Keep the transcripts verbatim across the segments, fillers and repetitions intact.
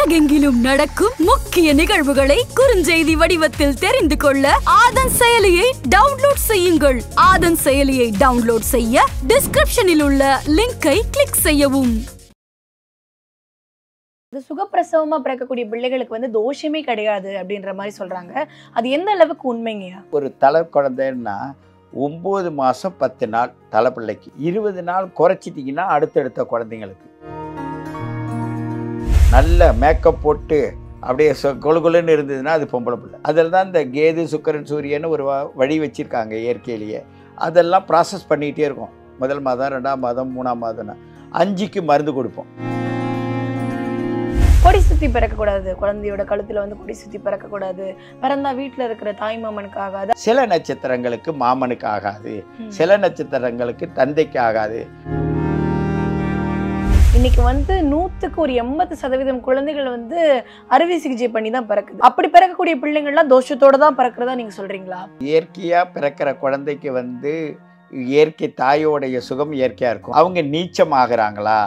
உலகெங்கிலும் நடக்கும் முக்கிய நிகழ்வுகளை குறுஞ்செய்தி வடிவத்தில் தெரிந்து கொள்ள ஆதன் செயலியை டவுன்லோட் செய்யுங்கள். ஆதன் செயலியை டவுன்லோட் செய்ய டிஸ்கிரிப்ஷனில் உள்ள லிங்கை கிளிக் செய்யவும். சுகப்பிரசவமா பிறக்கக்கூடிய பிள்ளைகளுக்கு வந்து தோஷமே கிடையாது அப்படின்ற மாதிரி சொல்றாங்க. அது எந்த அளவுக்கு உண்மைங்கயா? ஒரு தலை குழந்தைன்னா ஒன்பது மாசம் பத்து நாள் தலை பிள்ளைக்கு, இருபது நாள் குறைச்சிட்டிங்கன்னா அடுத்தடுத்த குழந்தைங்களுக்கு நல்ல மேக்கப் போட்டு அப்படியே கொழு கொழுன்னு இருந்ததுன்னா அது பொம்பளை பிள்ளை. அதில் தான் இந்த கேது சுக்கரன் சூரியன்னு ஒரு வழி வச்சுருக்காங்க இயற்கையிலேயே. அதெல்லாம் ப்ராசஸ் பண்ணிகிட்டே இருக்கும். முதல் மாதம், ரெண்டாம் மாதம், மூணாம் மாதம்னா அஞ்சுக்கு மருந்து கொடுப்போம். கொடி சுற்றி பிறக்கக்கூடாது, குழந்தையோட கழுத்தில் வந்து கொடி சுற்றி பிறக்கக்கூடாது, பிறந்தா வீட்டில் இருக்கிற தாய் மாமனுக்கு ஆகாது. சில நட்சத்திரங்களுக்கு மாமனுக்கு ஆகாது, சில நட்சத்திரங்களுக்கு தந்தைக்கு ஆகாது. இன்னைக்கு வந்து நூற்றுக்கு ஒரு எண்பது சதவீதம் குழந்தைகள் வந்து அறுவை சிகிச்சை பண்ணி தான் பிறக்குது. அப்படி பிறக்கக்கூடிய பிள்ளைங்கள்லாம் தோஷத்தோடு தான் பிறக்கிறதா நீங்கள் சொல்கிறீங்களா? இயற்கையாக பிறக்கிற குழந்தைக்கு வந்து இயற்கை தாயோடைய சுகம் இயற்கையாக இருக்கும். அவங்க நீச்சம் ஆகுறாங்களா?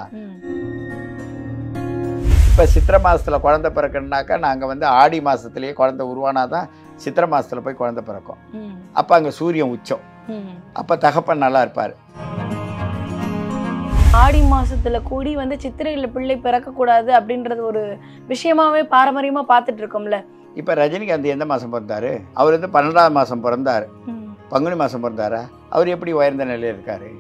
இப்போ சித்திரை மாதத்தில் குழந்தை பிறக்கணுனாக்கா நாங்கள் வந்து ஆடி மாதத்துலேயே குழந்தை உருவானாதான் சித்திரை மாதத்தில் போய் குழந்தை பிறக்கும். அப்போ அங்கே சூரியன் உச்சம், அப்போ தகப்பன் நல்லா இருப்பார். ஆடி மாசத்துல கூடி வந்து சித்திரையில பிள்ளை பிறக்கக்கூடாது அப்படின்றது ஒரு விஷயமாவே பாரம்பரியமா பார்த்துட்டு இருக்கோம்ல. இப்போ ரஜினிகாந்த் எந்த மாதம் பிறந்தாரு? அவர் வந்து பன்னெண்டாவது மாதம் பிறந்தார், பங்குனி மாதம் பிறந்தாரா? அவர் எப்படி உயர்ந்த நிலையில் இருக்காரு?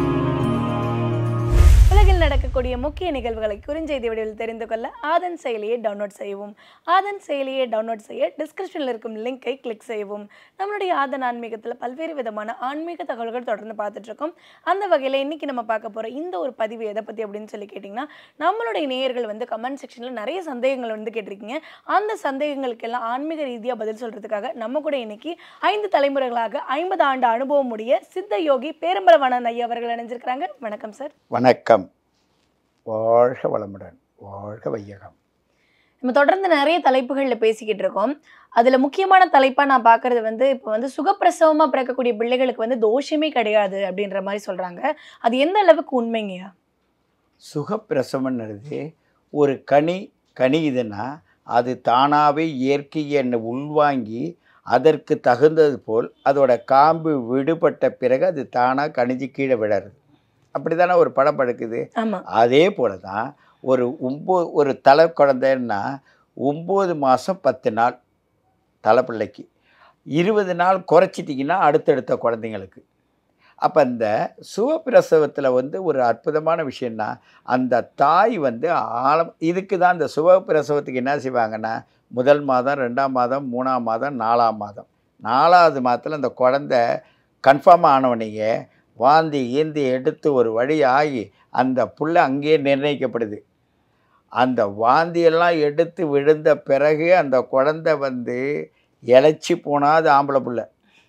உலகில் நடக்கக்கூடிய முக்கிய நிகழ்வுகளை குறுஞ்செய்தி வடிவில் தெரிந்து கொள்ள ஆதன் செயலியை டவுன்லோட் செய்யவும். ஆதன் செயலியை டவுன்லோட் செய்ய டிஸ்கிரிப்ஷனில் இருக்கும் லிங்கை கிளிக் செய்யவும். நம்மளுடைய ஆதன் ஆன்மீகத்தில் பல்வேறு விதமான ஆன்மீக தகவல்கள் தொடர்ந்து பார்த்துட்டு இருக்கோம். அந்த வகையில் இன்னைக்கு நம்ம பார்க்க போகிற இந்த ஒரு பதிவு எதை பற்றி அப்படின்னு சொல்லி கேட்டிங்கன்னா, நம்மளுடைய நேயர்கள் வந்து கமெண்ட் செக்ஷனில் நிறைய சந்தேகங்கள் வந்து கேட்டிருக்கீங்க. அந்த சந்தேகங்களுக்கெல்லாம் ஆன்மீக ரீதியாக பதில் சொல்கிறதுக்காக நம்ம கூட இன்னைக்கு ஐந்து தலைமுறைகளாக ஐம்பது ஆண்டு அனுபவம் உடைய சித்த யோகி பேரம்பலவாணன் ஐயா அவர்கள் இணைஞ்சிருக்கிறாங்க. வணக்கம் சார். வணக்கம். வாழ்க வளமுடன், வாழ்க வையகம். நம்ம தொடர்ந்து நிறைய தலைப்புகளில் பேசிக்கிட்டு இருக்கோம். அதில் முக்கியமான தலைப்பாக நான் பார்க்குறது வந்து இப்போ வந்து சுகப்பிரசவமாக பிறக்கக்கூடிய பிள்ளைகளுக்கு வந்து தோஷமே கிடையாது அப்படின்ற மாதிரி சொல்கிறாங்க. அது எந்த அளவுக்கு உண்மைங்கயா? சுகப்பிரசவம்ன்றது ஒரு கனி கனியுதுன்னா அது தானாகவே இயற்கையை உள்வாங்கி அதற்கு தகுந்தது போல் அதோட காம்பு விடுபட்ட பிறகு அது தானாக கணிஞ்சு கீழே விடுறது. அப்படி தானே ஒரு படம் படுக்குது. அதே போல தான் ஒரு ஒம்பது ஒரு தலை குழந்தைன்னா ஒம்பது மாதம் பத்து நாள் தலை பிள்ளைக்கு, இருபது நாள் குறைச்சிட்டிங்கன்னா அடுத்தடுத்த குழந்தைங்களுக்கு. அப்போ இந்த சுகப்பிரசவத்தில் வந்து ஒரு அற்புதமான விஷயம்னா அந்த தாய் வந்து ஆழம் இதுக்கு தான் இந்த சுகப்பிரசவத்துக்கு என்ன செய்வாங்கன்னா முதல் மாதம், ரெண்டாம் மாதம், மூணாம் மாதம், நாலாம் மாதம், நாலாவது மாதத்தில் அந்த குழந்தை கன்ஃபார்ம் ஆனவனையே வாந்தி ஈந்தி எடுத்து ஒரு வழி ஆகி அந்த புள்ள அங்கேயே நிர்ணயிக்கப்படுது. அந்த வாந்தியெல்லாம் எடுத்து விழுந்த பிறகு அந்த குழந்தை வந்து இழைச்சி போனால் அது ஆம்பளை புள்ள.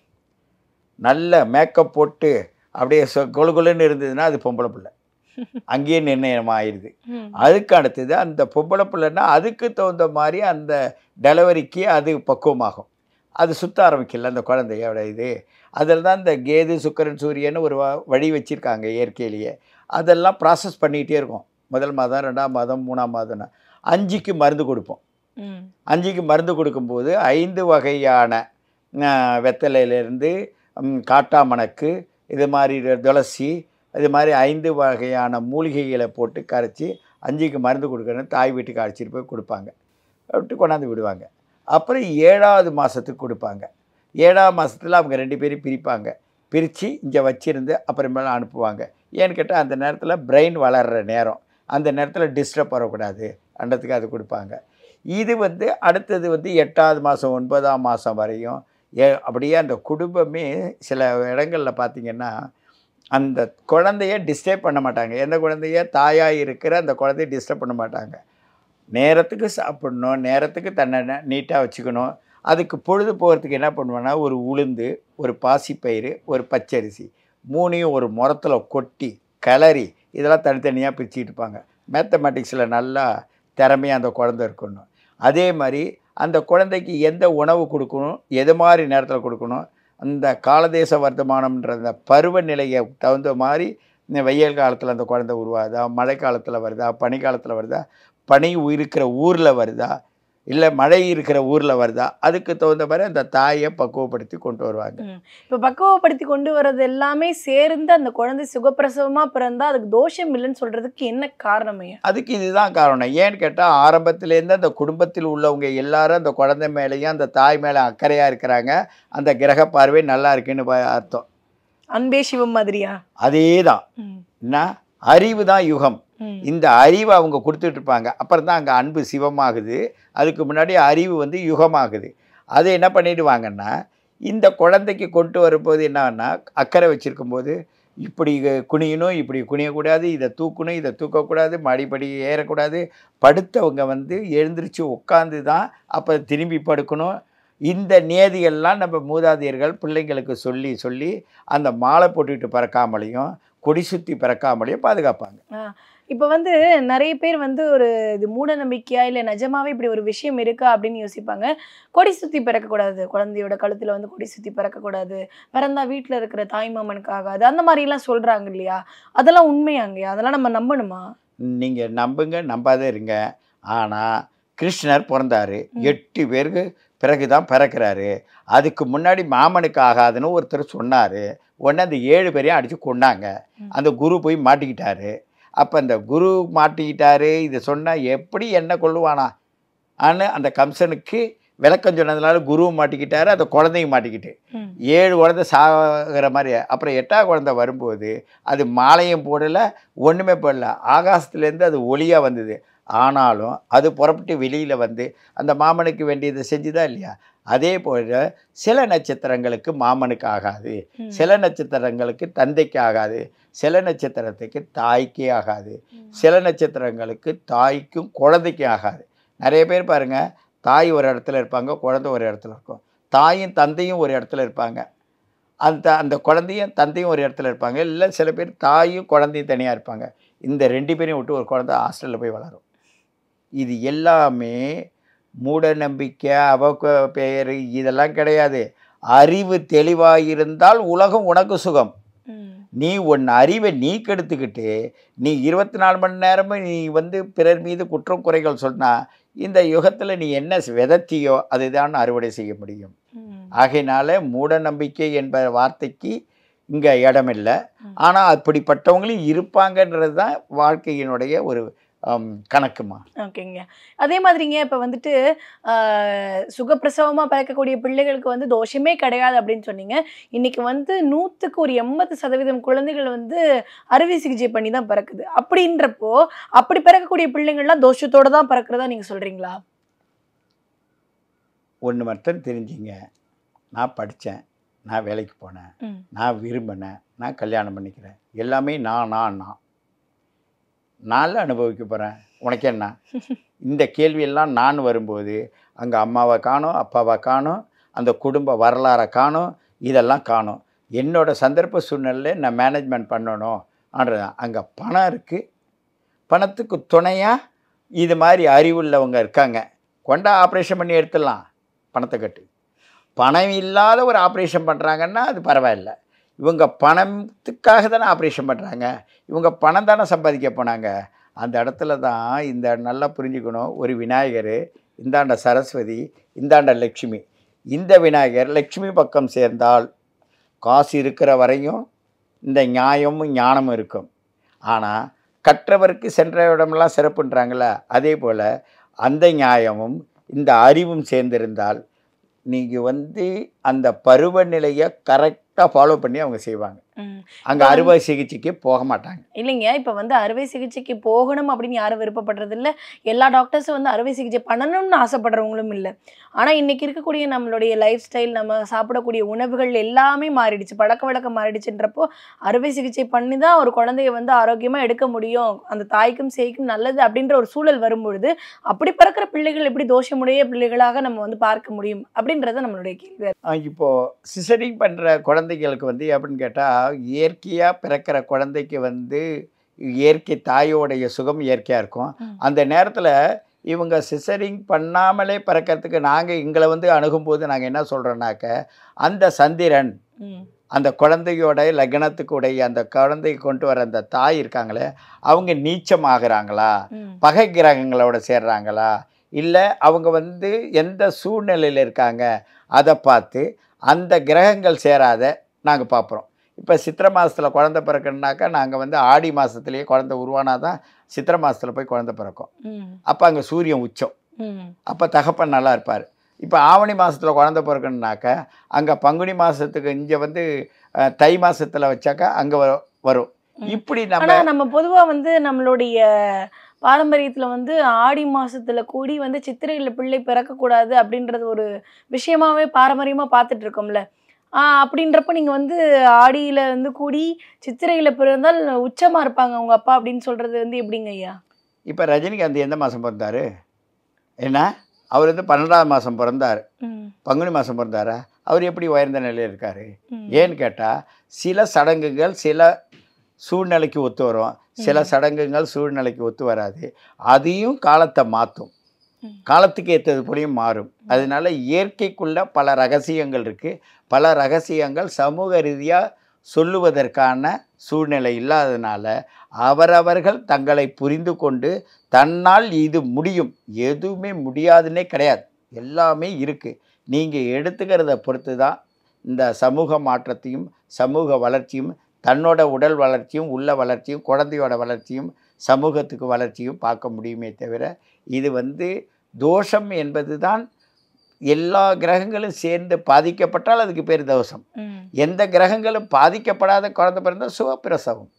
நல்ல மேக்கப் போட்டு அப்படியே கொழு கொழுன்னு இருந்ததுன்னா அது பொம்பளை பிள்ளை. அங்கேயே நிர்ணயம் ஆயிடுது. அதுக்கு அடுத்தது அந்த பொம்பளை பிள்ளைன்னா அதுக்கு தகுந்த மாதிரி அந்த டெலிவரிக்கு அது பக்குவமாகும். அது சுற்ற ஆரம்பிக்கல அந்த குழந்தையோட இது. அதில் தான் இந்த கேது சுக்கரன் சூரியன்னு ஒரு வழி வச்சுருக்காங்க இயற்கையிலேயே. அதெல்லாம் ப்ராசஸ் பண்ணிகிட்டே இருக்கும். முதல் மாதம், ரெண்டாம் மாதம், மூணாம் மாதம்னா அஞ்சுக்கு மருந்து கொடுப்போம். அஞ்சுக்கு மருந்து கொடுக்கும்போது ஐந்து வகையான வெத்தலையிலேருந்து காட்டாமணக்கு, இது மாதிரி துளசி, இது மாதிரி ஐந்து வகையான மூலிகைகளை போட்டு கரைச்சி அஞ்சுக்கு மருந்து கொடுக்கணும்னு தாய் வீட்டுக்கு அழைச்சிட்டு போய் கொடுப்பாங்க. விட்டு கொண்டாந்து விடுவாங்க. அப்புறம் ஏழாவது மாதத்துக்கு கொடுப்பாங்க. ஏழாவது மாதத்தில் அவங்க ரெண்டு பேரும் பிரிப்பாங்க. பிரித்து இங்கே வச்சுருந்து அப்புறமேலாம் அனுப்புவாங்க. ஏன்னு கேட்டால் அந்த நேரத்தில் பிரெயின் வளர்கிற நேரம், அந்த நேரத்தில் டிஸ்டர்ப் வரக்கூடாது அன்றதுக்கு அது கொடுப்பாங்க. இது வந்து அடுத்தது வந்து எட்டாவது மாதம், ஒன்பதாம் மாதம் வரையும் ஏ அப்படியே அந்த குடும்பமே சில இடங்களில் பார்த்திங்கன்னா அந்த குழந்தைய டிஸ்டர்ப் பண்ண மாட்டாங்க. எந்த குழந்தைய தாயாக இருக்கிற அந்த குழந்தைய டிஸ்டர்ப் பண்ண மாட்டாங்க. நேரத்துக்கு சாப்பிடணும், நேரத்துக்கு தன்னை நீட்டாக வச்சுக்கணும். அதுக்கு பொழுது போகிறதுக்கு என்ன பண்ணுவேன்னா ஒரு உளுந்து, ஒரு பாசிப்பயிறு, ஒரு பச்சரிசி மூணையும் ஒரு முரத்தில் கொட்டி கிளறி இதெல்லாம் தனித்தனியாக பிரிச்சுக்கிட்டு இருப்பாங்க. மேத்தமெட்டிக்ஸில் நல்லா திறமையாக அந்த குழந்தை இருக்கணும். அதே மாதிரி அந்த குழந்தைக்கு எந்த உணவு கொடுக்கணும், எது மாதிரி நேரத்தில் கொடுக்கணும், அந்த காலதேச வர்த்தமானம்ன்ற அந்த பருவநிலையை தகுந்த மாதிரி இந்த வெயில் காலத்தில் அந்த குழந்தை உருவாகுதா, மழை காலத்தில் வருதா, பனி காலத்தில் வருதா, பனி இருக்கிற ஊரில் வருதா இல்லை மழை இருக்கிற ஊரில் வருதா அதுக்கு தகுந்த மாதிரி அந்த தாயை பக்குவப்படுத்தி கொண்டு வருவாங்க. இப்போ பக்குவப்படுத்தி கொண்டு வர்றது எல்லாமே சேர்ந்து அந்த குழந்தை சுகப்பிரசவமாக பிறந்தா அதுக்கு தோஷம் இல்லைன்னு சொல்கிறதுக்கு என்ன காரணமே? அதுக்கு இதுதான் காரணம். ஏன்னு கேட்டால் ஆரம்பத்துலேருந்து அந்த குடும்பத்தில் உள்ளவங்க எல்லாரும் அந்த குழந்தை மேலேயும் அந்த தாய் மேலே அக்கறையாக இருக்கிறாங்க. அந்த கிரக பார்வை நல்லா இருக்குன்னு அர்த்தம். அன்பே சிவம் மாதிரியா? அதே தான். என்ன அறிவு தான் யுகம். இந்த அறிவை அவங்க கொடுத்துட்டு இருப்பாங்க. அப்புறம் தான் அங்கே அன்பு சிவமாகுது. அதுக்கு முன்னாடி அறிவு வந்து யுகமாகுது. அதை என்ன பண்ணிடுவாங்கன்னா இந்த குழந்தைக்கு கொண்டு வரும்போது என்னன்னா அக்கறை வச்சுருக்கும்போது இப்படி குனியணும், இப்படி குனியக்கூடாது, இதை தூக்கணும், இதை தூக்கக்கூடாது, மடிப்படி ஏறக்கூடாது, படுத்தவங்க வந்து எழுந்திரிச்சு உட்காந்து தான் அப்போ திரும்பி படுக்கணும். இந்த நியதிகள்லாம் நம்ம மூதாதையர்கள் பிள்ளைங்களுக்கு சொல்லி சொல்லி அந்த மாலை போட்டுக்கிட்டு பிறக்காமலையும் கொடி சுற்றி பிறக்காமலையும் பாதுகாப்பாங்க. இப்போ வந்து நிறைய பேர் வந்து ஒரு இது மூட நம்பிக்கையா இல்லை நிஜமாவே இப்படி ஒரு விஷயம் இருக்கா அப்படின்னு யோசிப்பாங்க. கொடி சுற்றி பிறக்கக்கூடாது, குழந்தையோட கழுத்தில் வந்து கொடி சுற்றி பிறக்கக்கூடாது, பிறந்தா வீட்டில் இருக்கிற தாய்மாமனுக்கு ஆகாது, அந்த மாதிரிலாம் சொல்கிறாங்க இல்லையா? அதெல்லாம் உண்மையாங்கய்யா? அதெல்லாம் நம்ம நம்பணுமா? நீங்கள் நம்புங்க, நம்பாத இருங்க. ஆனால் கிருஷ்ணர் பிறந்தார், எட்டு பேருக்கு பிறகு தான் பிறக்கிறாரு. அதுக்கு முன்னாடி மாமனுக்கு ஆகாதுன்னு ஒருத்தர் சொன்னார். உடனே அந்த ஏழு பேரையும் அடித்து கொண்டாங்க. அந்த குரு போய் மாட்டிக்கிட்டாரு. அப்போ அந்த குரு மாட்டிக்கிட்டாரு இதை சொன்னால் எப்படி என்ன கொள்ளுவானா ஆன்னு அந்த கம்சனுக்கு விளக்கம் சொன்னதுனால குருவும் மாட்டிக்கிட்டாரு, அந்த குழந்தையும் மாட்டிக்கிட்டு ஏழு குழந்தை சாகிற மாதிரி. அப்புறம் எட்டாவது குழந்தை வரும்போது அது மாலையும் போடலை, ஒன்றுமே போடல, ஆகாசத்துலேருந்து அது ஒளியாக வந்தது. ஆனாலும் அது புறப்பட்டு வெளியில் வந்து அந்த மாமனுக்கு வேண்டியதை செஞ்சுதா இல்லையா? அதே போல் சில நட்சத்திரங்களுக்கு மாமனுக்கு ஆகாது, சில நட்சத்திரங்களுக்கு தந்தைக்கு ஆகாது, சில நட்சத்திரத்துக்கு தாய்க்கே ஆகாது, சில நட்சத்திரங்களுக்கு தாய்க்கும் குழந்தைக்கும் ஆகாது. நிறைய பேர் பாருங்கள், தாய் ஒரு இடத்துல இருப்பாங்க, குழந்தை ஒரு இடத்துல இருக்கும். தாயும் தந்தையும் ஒரு இடத்துல இருப்பாங்க, அந்த அந்த குழந்தையும் தந்தையும் ஒரு இடத்துல இருப்பாங்க. இல்லை சில பேர் தாயும் குழந்தையும் தனியாக இருப்பாங்க. இந்த ரெண்டு பேரையும் விட்டு ஒரு குழந்தை ஹாஸ்டலில் போய் வளரும். இது எல்லாமே மூட நம்பிக்கை, அவ பெயர் இதெல்லாம் கிடையாது. அறிவு தெளிவாக இருந்தால் உலகம் உனக்கு சுகம். நீ உன் அறிவை நீ கெடுத்துக்கிட்டு நீ இருபத்தி நாலு மணி நேரமும் நீ வந்து பிறர் மீது குற்றம் குறைகள் சொன்னால் இந்த யுகத்தில் நீ என்ன விதத்தியோ அதுதான் அறுவடை செய்ய முடியும். ஆகையினால மூட நம்பிக்கை என்ற வார்த்தைக்கு இங்கே இடமில்லை. ஆனால் அப்படிப்பட்டவங்களும் இருப்பாங்கன்றது தான் வாழ்க்கையினுடைய ஒரு கணக்குமா. ஓகேங்க. அதே மாதிரிங்க இப்போ வந்துட்டு சுகப்பிரசவமாக பிறக்கக்கூடிய பிள்ளைகளுக்கு வந்து தோஷமே கிடையாது அப்படின்னு சொன்னீங்க. இன்னைக்கு வந்து நூற்றுக்கு ஒரு எண்பது சதவீதம் குழந்தைகள் வந்து அறுவை சிகிச்சை பண்ணி தான் பிறக்குது. அப்படின்றப்போ அப்படி பிறக்கக்கூடிய பிள்ளைங்கள்லாம் தோஷத்தோடு தான் பிறக்கிறதா நீங்கள் சொல்கிறீங்களா? ஒன்று மட்டும் தெரிஞ்சிங்க, நான் படித்தேன், நான் வேலைக்கு போனேன், நான் விரும்பினேன், நான் கல்யாணம் பண்ணிக்கிறேன், எல்லாமே நான் நான் நான் நான்ல அனுபவிக்க போகிறேன். உனக்கு என்ன? இந்த கேள்வியெல்லாம் நான் வரும்போது அங்கே அம்மாவை காணும், அப்பாவை காணும், அந்த குடும்ப வரலாறை காணும், இதெல்லாம் காணும். என்னோட சந்தர்ப்ப சூழ்நிலையில் நான் மேனேஜ்மெண்ட் பண்ணணும் ஆன்றது. அங்கே பணம் இருக்குது, பணத்துக்கு துணையாக இது மாதிரி அறிவுள்ளவங்க இருக்காங்க, கொண்டா ஆப்ரேஷன் பண்ணி எடுத்துடலாம், பணத்தை கட்டு. பணம் இல்லாத ஒரு ஆப்ரேஷன் பண்ணுறாங்கன்னா அது பரவாயில்லை. இவங்க பணத்துக்காக தானே ஆப்ரேஷன் பண்ணுறாங்க, இவங்க பணம் தானே சம்பாதிக்க போனாங்க. அந்த இடத்துல தான் இந்த நல்லா புரிஞ்சுக்கணும். ஒரு விநாயகர், இந்தாண்ட சரஸ்வதி, இந்தாண்ட லட்சுமி. இந்த விநாயகர் லட்சுமி பக்கம் சேர்ந்தால் காசு இருக்கிற வரையும் இந்த நியாயமும் ஞானமும் இருக்கும். ஆனால் கற்றவருக்கு சென்ற இடமெல்லாம் சிறப்புன்றாங்களே, அதே போல் அந்த நியாயமும் இந்த அறிவும் சேர்ந்திருந்தால் நீங்கள் வந்து அந்த பருவநிலையை கரெக்டாக ஃபாலோ பண்ணி அவங்க செய்வாங்க. அங்கே அறுவை சிகிச்சைக்கு போக மாட்டாங்க. இல்லைங்க, இப்போ வந்து அறுவை சிகிச்சைக்கு போகணும் அப்படின்னு யாரும் விருப்பப்படுறது இல்லை. எல்லா டாக்டர்ஸும் வந்து அறுவை சிகிச்சை பண்ணணும்னு ஆசைப்படுறவங்களும் இல்லை. ஆனால் இன்றைக்கி இருக்கக்கூடிய நம்மளுடைய லைஃப் ஸ்டைல், நம்ம சாப்பிடக்கூடிய உணவுகள் எல்லாமே மாறிடுச்சு, பழக்க வழக்கம் மாறிடுச்சுன்றப்போ அறுவை சிகிச்சை பண்ணி தான் ஒரு குழந்தைய வந்து ஆரோக்கியமாக எடுக்க முடியும், அந்த தாய்க்கும் சேய்க்கும் நல்லது அப்படின்ற ஒரு சூழல் வரும்பொழுது அப்படி பிறக்கிற பிள்ளைகள் எப்படி தோஷமுடைய பிள்ளைகளாக நம்ம வந்து பார்க்க முடியும் அப்படின்றத நம்மளுடைய கேள்வி. இப்போது சிசரிங் பண்ணுற குழந்தைகளுக்கு வந்து அப்படின்னு கேட்டால், இயற்கையாக பிறக்கிற குழந்தைக்கு வந்து இயற்கை தாயோடைய சுகம் இயற்கையாக இருக்கும். அந்த நேரத்தில் இவங்க சிசரிங் பண்ணாமலே பிறக்கிறதுக்கு நாங்கள் எங்களை வந்து அணுகும்போது நாங்கள் என்ன சொல்கிறோன்னாக்க, அந்த சந்திரன் அந்த குழந்தையோட லக்னத்துக்கு உடைய அந்த குழந்தையை கொண்டு வர அந்த தாய் இருக்காங்களே, அவங்க நீச்சமாகறாங்களா, பகை கிரகங்களோட சேர்றாங்களா, இல்லை அவங்க வந்து எந்த சூழ்நிலையில் இருக்காங்க, அதை பார்த்து அந்த கிரகங்கள் சேராத நாங்கள் பார்க்குறோம். இப்போ சித்திரை மாதத்தில் குழந்தை பிறக்கணுனாக்கா நாங்கள் வந்து ஆடி மாதத்துலேயே குழந்தை உருவானா தான் சித்திரை மாதத்தில் போய் குழந்தை பிறக்கும். அப்போ அங்கே சூரியன் உச்சம், அப்போ தகப்பன் நல்லா இருப்பார். இப்போ ஆவணி மாதத்தில் குழந்தை பிறக்கணுனாக்கா அங்கே பங்குனி மாதத்துக்கு இங்கே வந்து தை மாதத்தில் வச்சாக்கா அங்கே வரும். இப்படி நம்ம நம்ம பொதுவாக வந்து நம்மளுடைய பாரம்பரியத்தில் வந்து ஆடி மாசத்துல கூடி வந்து சித்திரையில் பிள்ளை பிறக்கக்கூடாது அப்படின்றது ஒரு விஷயமாவே பாரம்பரியமாக பார்த்துட்டு இருக்கோம்ல. ஆஹ் அப்படின்றப்ப நீங்க வந்து ஆடியில வந்து கூடி சித்திரையில பிறந்தால் உச்சமா இருப்பாங்க உங்க அப்பா அப்படின்னு சொல்றது வந்து எப்படிங்க ஐயா? இப்போ ரஜினிகாந்த் எந்த மாதம் பிறந்தாரு? என்ன அவர் வந்து பன்னெண்டாவது மாதம் பிறந்தார், பங்குனி மாதம் பிறந்தாரா? அவர் எப்படி உயர்ந்த நிலையில் இருக்கார்? ஏன்னு கேட்டால் சில சடங்குகள் சில சூழ்நிலைக்கு ஒத்து வரும், சில சடங்குகள் சூழ்நிலைக்கு ஒத்து வராது. அதையும் காலத்தை மாற்றும், காலத்துக்கு ஏற்றது போலையும் மாறும். அதனால இயற்கைக்குள்ள பல ரகசியங்கள் இருக்குது. பல ரகசியங்கள் சமூக ரீதியாக சொல்லுவதற்கான சூழ்நிலை இல்லாததுனால அவரவர்கள் தங்களை புரிந்து கொண்டு தன்னால் இது முடியும், எதுவுமே முடியாதுன்னே கிடையாது, எல்லாமே இருக்குது. நீங்கள் எடுத்துக்கிறத பொறுத்து தான் இந்த சமூக மாற்றத்தையும் சமூக வளர்ச்சியும் தன்னோட உடல் வளர்ச்சியும் உள்ள வளர்ச்சியும் குழந்தையோட வளர்ச்சியும் சமூகத்துக்கு வளர்ச்சியும் பார்க்க முடியுமே தவிர இது வந்து தோஷம் என்பது தான். எல்லா கிரகங்களும் சேர்ந்து பாதிக்கப்பட்டால் அதுக்கு பேர் தோஷம். எந்த கிரகங்களும் பாதிக்கப்படாத குழந்தை பிறந்தால் சுகப்பிரசவம்.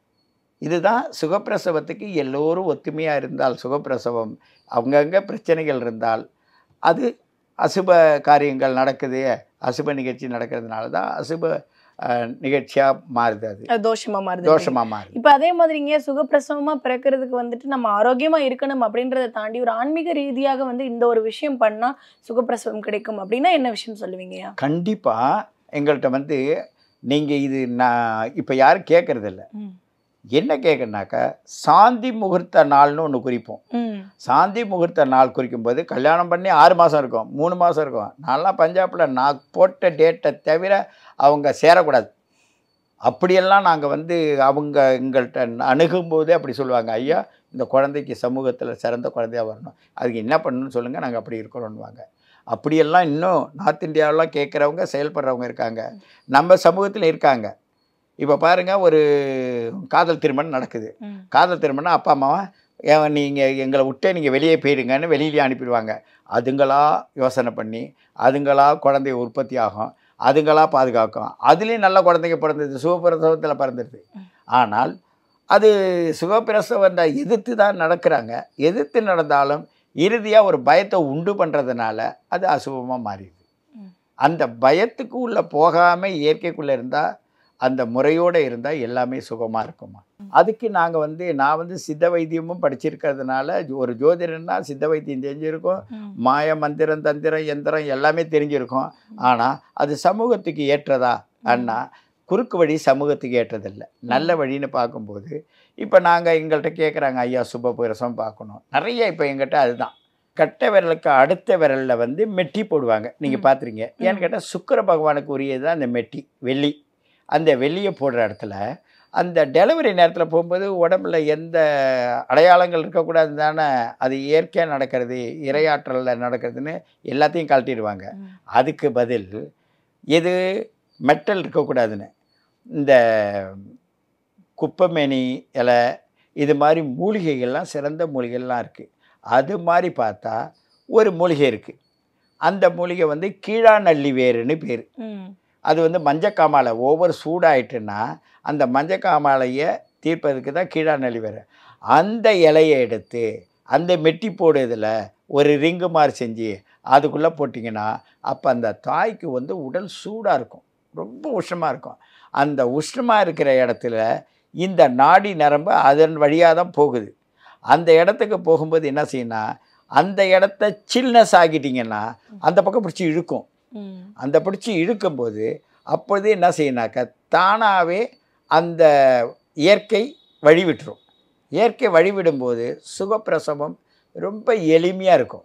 இதுதான் சுகப்பிரசவத்துக்கு எல்லோரும் ஒத்துமையாக இருந்தால் சுகப்பிரசவம். அவங்கங்க பிரச்சனைகள் இருந்தால் அது அசுப காரியங்கள் நடக்குது, அசுப நிகழ்ச்சி நடக்கிறதுனால தான் அசுப நிகழ்ச்சியாக மாறுது, அது தோஷமாக மாறுது, தோஷமாக மாறுது. இப்போ அதே மாதிரிங்க சுகப்பிரசவமாக பிறக்கிறதுக்கு வந்துட்டு நம்ம ஆரோக்கியமாக இருக்கணும் அப்படின்றத தாண்டி ஒரு ஆன்மீக ரீதியாக வந்து இந்த ஒரு விஷயம் பண்ணால் சுகப்பிரசவம் கிடைக்கும் அப்படின்னா என்ன விஷயம் சொல்லுவீங்கய்யா? கண்டிப்பாக எங்கள்கிட்ட வந்து நீங்கள் இது நான் இப்போ யாரும் கேட்குறதில்ல. என்ன கேட்குறனாக்கா சாந்தி முகூர்த்த நாள்னு ஒன்று குறிப்போம். சாந்தி முகூர்த்த நாள் குறிக்கும்போது கல்யாணம் பண்ணி ஆறு மாதம் இருக்கும், மூணு மாதம் இருக்கும். நான்லாம் பஞ்சாபில் நான் போட்ட டேட்டை தவிர அவங்க சேரக்கூடாது. அப்படியெல்லாம் நாங்கள் வந்து அவங்க எங்கள்கிட்ட அணுகும்போது அப்படி சொல்லுவாங்க, ஐயா இந்த குழந்தைக்கு சமூகத்தில் சிறந்த குழந்தையாக வரணும், அதுக்கு என்ன பண்ணணும்னு சொல்லுங்கள், நாங்கள் அப்படி இருக்கிறோன்னுவாங்க. அப்படியெல்லாம் இன்னும் நார்த் இந்தியாவெலாம் கேட்குறவங்க செயல்படுறவங்க இருக்காங்க, நம்ம சமூகத்தில் இருக்காங்க. இப்போ பாருங்கள், ஒரு காதல் திருமணம் நடக்குது. காதல் திருமணம் அப்பா அம்மாவை நீங்கள் எங்களை விட்டே நீங்கள் வெளியே போயிடுங்கன்னு வெளியிலேயே அனுப்பிடுவாங்க. அதுங்களா யோசனை பண்ணி அதுங்களா குழந்தைய உற்பத்தி ஆகும், அதுங்களா பாதுகாக்கும். அதுலேயும் நல்ல குழந்தைங்க பிறந்தது, சுகப்பிரசவத்தில் பிறந்துடுது. ஆனால் அது சுகப்பிரசவத்தை எதிர்த்து தான் நடக்கிறாங்க. எதிர்த்து நடந்தாலும் இறுதியாக ஒரு பயத்தை உண்டு பண்ணுறதுனால அது அசுபமாக மாறிடுது. அந்த பயத்துக்கு உள்ளே போகாமல் இயற்கைக்குள்ளே இருந்தால் அந்த முறையோடு இருந்தால் எல்லாமே சுகமாக இருக்குமா. அதுக்கு நாங்கள் வந்து நான் வந்து சித்த வைத்தியமும் படிச்சிருக்கிறதுனால ஒரு ஜோதிடன்னா சித்த வைத்தியம் தெரிஞ்சிருக்கும், மாய மந்திரம் தந்திரம் எந்திரம் எல்லாமே தெரிஞ்சிருக்கும். ஆனால் அது சமூகத்துக்கு ஏற்றதா அண்ணா குறுக்கு வழி சமூகத்துக்கு ஏற்றதில்லை. நல்ல வழின்னு பார்க்கும்போது இப்போ நாங்கள் எங்கள்கிட்ட கேட்குறாங்க, ஐயா சுபபிரசவம் பார்க்கணும் நிறைய. இப்போ எங்கிட்ட அதுதான் கட்டை விரலுக்கு அடுத்த விரலில் வந்து மெட்டி போடுவாங்க, நீங்கள் பார்த்துருங்க. ஏன்னு கேட்டால் சுக்கிர பகவானுக்கு உரியது தான் அந்த மெட்டி, வெள்ளி. அந்த வெள்ளியை போடுற இடத்துல அந்த டெலிவரி நேரத்தில் போகும்போது உடம்புல எந்த அடையாளங்கள் இருக்கக்கூடாது தானே, அது இயற்கையாக நடக்கிறது, இரையாற்றலில் நடக்கிறதுன்னு எல்லாத்தையும் கழட்டிடுவாங்க. அதுக்கு பதில் எது மெட்டல் இருக்கக்கூடாதுன்னு இந்த குப்பைமேனி இலை இது மாதிரி மூலிகைகள்லாம் சிறந்த மூலிகைகள்லாம் இருக்குது. அது மாதிரி பார்த்தா ஒரு மூலிகை இருக்குது, அந்த மூலிகை வந்து கீழாநள்ளி வேறுன்னு பேர். அது வந்து மஞ்சக்காமாலை ஒவ்வொரு சூடாயிட்டுன்னா அந்த மஞ்சக்காமாலையை தீர்ப்பதுக்கு தான் கீழாநள்ளி வேறு. அந்த இலையை எடுத்து அந்த மெட்டி போடுறதில் ஒரு ரிங்கு மாதிரி செஞ்சு அதுக்குள்ளே போட்டிங்கன்னா அப்போ அந்த தாய்க்கு வந்து உடல் சூடாக இருக்கும், ரொம்ப உஷ்ணமாக இருக்கும். அந்த உஷ்ணமாக இருக்கிற இடத்துல இந்த நாடி நரம்பு அதன் வழியாக தான் போகுது. அந்த இடத்துக்கு போகும்போது என்ன செய்யணும்னா அந்த இடத்த சில்னஸ் ஆகிட்டிங்கன்னா அந்த பக்கம் பிடிச்சி இழுக்கும். அந்த பிடிச்சி இழுக்கும்போது அப்பொழுது என்ன செய்யணாக்கா தானாகவே அந்த இயற்கை வழிவிட்டுரும். இயற்கை வழிவிடும்போது சுகப்பிரசவம் ரொம்ப எளிமையாக இருக்கும்.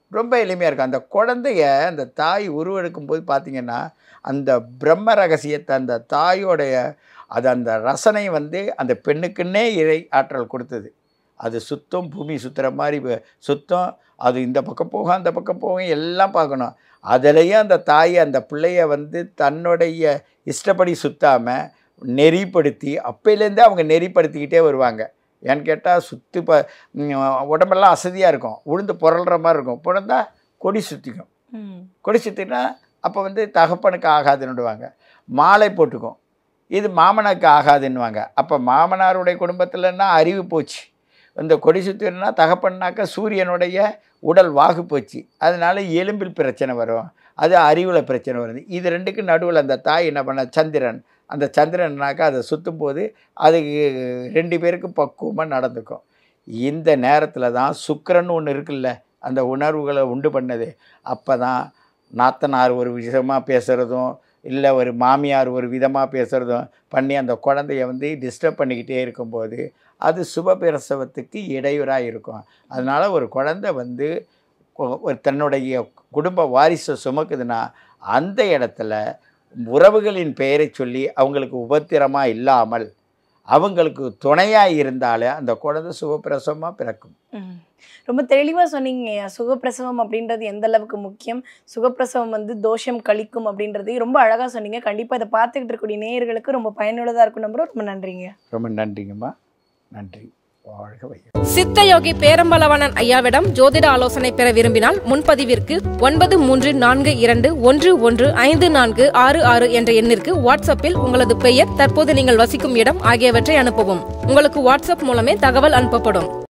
ரொம்ப எளிமையாக இருக்கும். அந்த குழந்தைய அந்த தாய் உருவெடுக்கும் போது பார்த்திங்கன்னா அந்த பிரம்ம ரகசியத்தை அந்த தாயோடைய அது அந்த ரசனை வந்து அந்த பெண்ணுக்குன்னே இறை ஆற்றல் கொடுத்தது. அது சுத்தம், பூமி சுற்றுற மாதிரி சுத்தம், அது இந்த பக்கம் போகும் அந்த பக்கம் போகும் எல்லாம் பார்க்கணும். அதிலையும் அந்த தாய் அந்த பிள்ளைய வந்து தன்னுடைய இஷ்டப்படி சுற்றாமல் நெறிப்படுத்தி அப்பையிலேருந்தே அவங்க நெறிப்படுத்திக்கிட்டே வருவாங்க. ஏன்னு கேட்டால் சுற்றி ப உடம்பெல்லாம் அசதியாக இருக்கும், உளுந்து புரள்ற மாதிரி இருக்கும். புரந்தா கொடி சுற்றிக்கும், கொடி சுற்றினா அப்போ வந்து தகப்பனுக்கு ஆகாதுன்னுடுவாங்க. மாலை போட்டுக்கும், இது மாமனாருக்கு ஆகாதுன்னுவாங்க. அப்போ மாமனாருடைய குடும்பத்தில்னா அறிவு போச்சு. இந்த கொடி சுற்றினா தகப்பன்னாக்கா சூரியனுடைய உடல் வாகு போச்சு, அதனால எலும்பில் பிரச்சனை வரும், அது அறிவில் பிரச்சனை வருது. இது ரெண்டுக்கு நடுவில் அந்த தாய் என்ன பண்ண சந்திரன், அந்த சந்திரன்னாக்கா அதை சுற்றும் போது அதுக்கு ரெண்டு பேருக்கு பக்குவமாக நடந்துக்கும். இந்த நேரத்தில் தான் சுக்கிரன் ஒன்று இருக்குல்ல, அந்த உணர்வுகளை உண்டு பண்ணது. அப்போ தான் நாத்தனார் ஒரு விதமாக பேசுகிறதும் இல்லை ஒரு மாமியார் ஒரு விதமாக பேசுகிறதும் பண்ணி அந்த குழந்தைய வந்து டிஸ்டர்ப் பண்ணிக்கிட்டே இருக்கும்போது அது சுபபிரசவத்துக்கு இடையூறாக இருக்கும். அதனால் ஒரு குழந்தை வந்து ஒரு தன்னுடைய குடும்ப வாரிசை சுமக்குதுன்னா அந்த இடத்துல உறவுகளின் பெயரை சொல்லி அவங்களுக்கு உபத்திரமாக இல்லாமல் அவங்களுக்கு துணையாக இருந்தாலே அந்த குழந்தை சுகப்பிரசவமாக பிறக்கும். ரொம்ப தெளிவாக சொன்னீங்க. சுகப்பிரசவம் அப்படின்றது எந்த அளவுக்கு முக்கியம், சுகப்பிரசவம் வந்து தோஷம் கழிக்கும் அப்படின்றதையும் ரொம்ப அழகாக சொன்னீங்க. கண்டிப்பாக இதை பார்த்துக்கிட்டு இருக்கக்கூடிய நேயர்களுக்கு ரொம்ப பயனுள்ளதாக இருக்கும் நம்புறோம். ரொம்ப நன்றிங்க. ரொம்ப நன்றிங்கம்மா, நன்றி. சித்தயோகி பேரம்பலவனன் ஐயாவிடம் ஜோதிட ஆலோசனை பெற விரும்பினால் முன்பதிவிற்கு ஒன்பது மூன்று நான்கு இரண்டு ஒன்று ஒன்று ஐந்து நான்கு ஆறு ஆறு என்ற எண்ணிற்கு வாட்ஸ்அப்பில் உங்களது பெயர், தற்போது நீங்கள் வசிக்கும் இடம் ஆகியவற்றை அனுப்பவும். உங்களுக்கு வாட்ஸ்அப் மூலமே தகவல் அனுப்பப்படும்.